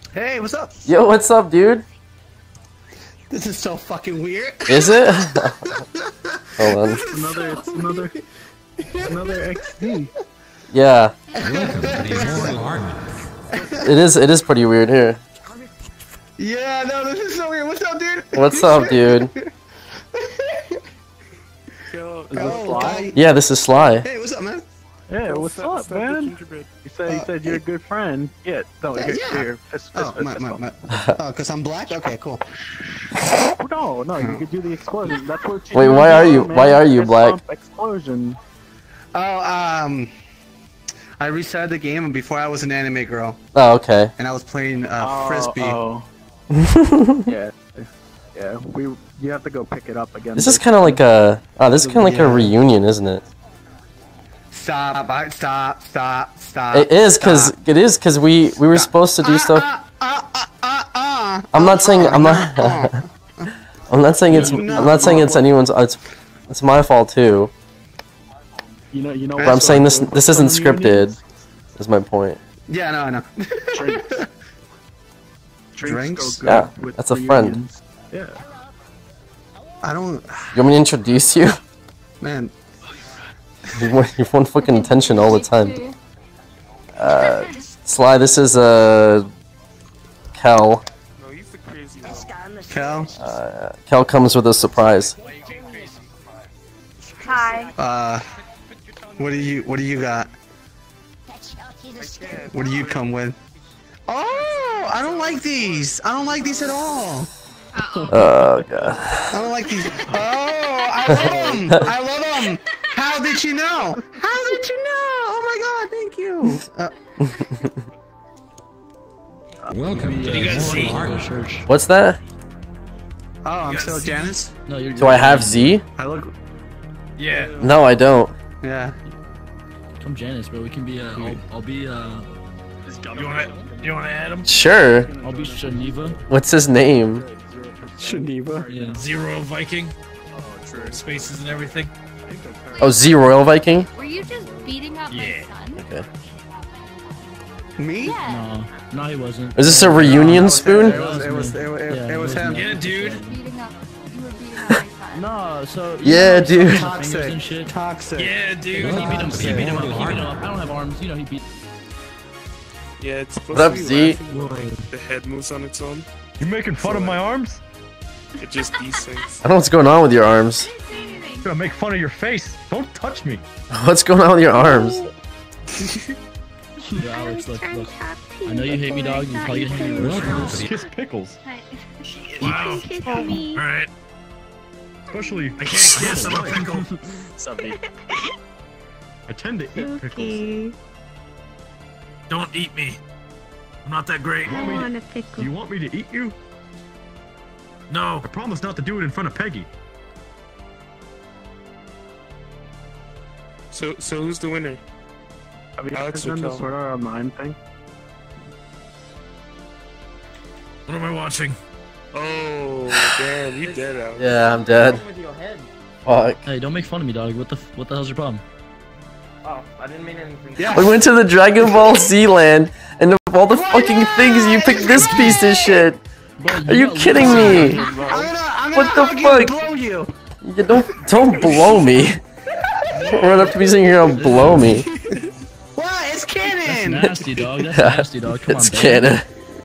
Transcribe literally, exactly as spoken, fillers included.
Hey, what's up? Yo, what's up, dude? This is so fucking weird. Is it? Hold on. It's another, it's another, another X D. Yeah. Welcome to the Immortal Army. It is. It is pretty weird here. Yeah, no, this is so weird. What's up, dude? What's up, dude? Yo, Is this Sly? Yeah, this is Sly. Hey, what's up, man? Yeah, what's up, man? You said, you said you're a good friend. Yeah, no, Yeah, here, yeah. here, fist, fist, Oh, fist, my, fist my, bump. my. Oh, because I'm black? Okay, cool. No, no, you could do the explosion. That's what you Wait, do, why are you- man. why are you Fist black? bump Explosion. Oh, um... I restarted the game before I was an anime girl, Oh, okay. and I was playing uh, Oh, Frisbee. Oh, yeah, yeah. We, you have to go pick it up again. This is kind of like a. Oh, this is kind of like a Yeah. reunion, isn't it? Stop, I- stop, stop, stop. It is, cause stop. it is, cause we we were supposed to do stuff. Uh, uh, uh, uh, uh, I'm not saying uh, I'm not. uh, I'm not saying it's. I'm not saying it's anyone's. It's. It's my fault too. You know, you know. But I'm what's saying so this. cool This about isn't some reunions? scripted. Is my point. Yeah, no, I know. Drinks. Drinks Drinks? go good Yeah, with that's a friend. reunions. Yeah. I don't... You want me to introduce you? Man, You want, you want fucking attention all the time. Uh, Sly, this is uh, Kel. No, he's the crazy one. Cal, Uh, Kel comes with a surprise. Hi. uh... What do you, what do you got? What do you come with? Oh, I don't like these. I don't like these at all. Oh god. I don't like these. Oh, I love them. I love them. How did you know? How did you know? Oh my god, thank you. Uh, Welcome to the Immortal Army. What's that? oh, I'm still Janice. No, you're Do I have Z? I look. Yeah. No, I don't. Yeah. Come Janice, bro. We can be. Uh, I'll, I'll be. Uh, You wanna, you wanna add him? Sure. I'll be Shaniva. What's his name? Shaniva. Yeah. Zero Viking. For spaces and everything. Oh, Z Royal Viking. Were you just beating up Yeah. my son? Okay. Me? Yeah. No, no, he wasn't. Is this a reunion It spoon? was. It was. It was. It, Yeah, it was it was him. me. Yeah, dude. Beating up. You were beating up my son. No, so. you Yeah, know, dude. fingers Toxic. and shit. Toxic. Yeah, dude. He beat him. He Toxic. beat him up. He beat him up. I don't have arms. You know, he beat. Yeah, it's supposed What up, to be Z? laughing when the head moves on its own. You making fun of my arms? It just desyncs. I don't know what's going on with your arms. I'm gonna make fun of your face. Don't touch me. What's going on with your arms? Yo, Alex, look, look. I know you hate me, dog. You're probably gonna hate me worse. Welcome to the Kiss pickles. Wow. Kiss All me. right. Especially, I can't kiss. I'm a pickle. Somebody. I tend to eat pickles. Okay. Don't eat me. I'm not that great. I want a Do pickle. you want me to eat you? No. I promise not to do it in front of Peggy. So, so who's the winner? Have you Alex guys or done the Kel? Sword Art Online thing? What am I watching? Oh, damn, you dead out. Yeah, I'm dead. Fuck. Hey, don't make fun of me, dog. What the f- what the hell's your problem? Yeah. We went to the Dragon Ball Z land, and of all the fucking things, you picked this piece of shit. Bro, Are you got kidding lizards. me? I'm gonna. I'm What gonna the hug you and fuck? blow you. You don't don't blow me. Don't run up to me saying you're gonna blow me. What? It's That's canon. nasty, dog. That's nasty, dog. Come It's on, baby. canon.